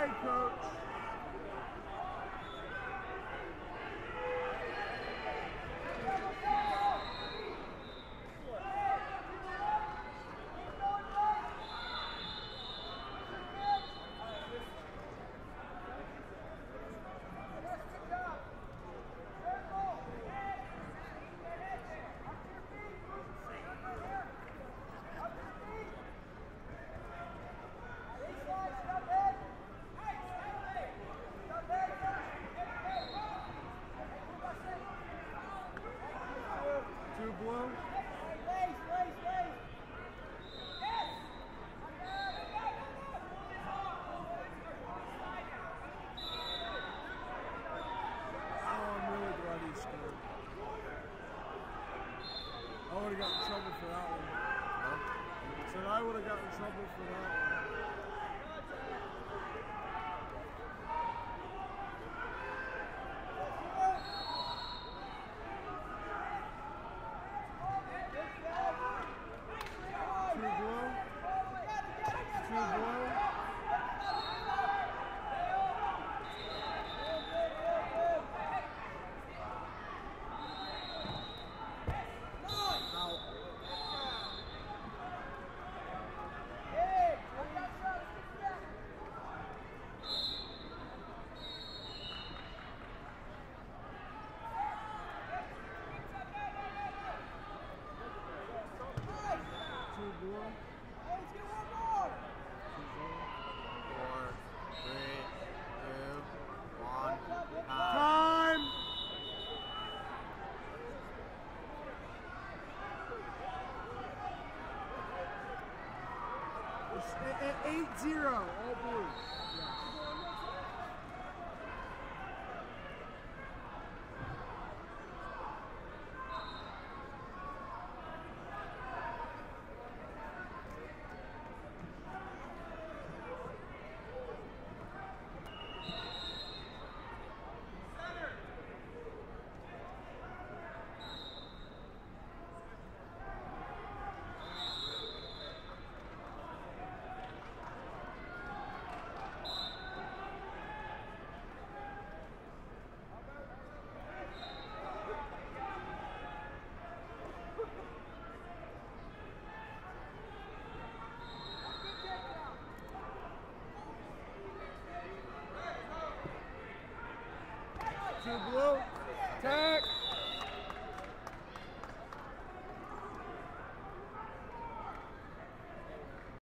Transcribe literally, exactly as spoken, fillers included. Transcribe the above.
ahead, coach. Two blue. I would have got in trouble for that one. Huh? I said I would have got in trouble for that one. Two blue. Two blue. eight zero, all blue. Two blue. Attack.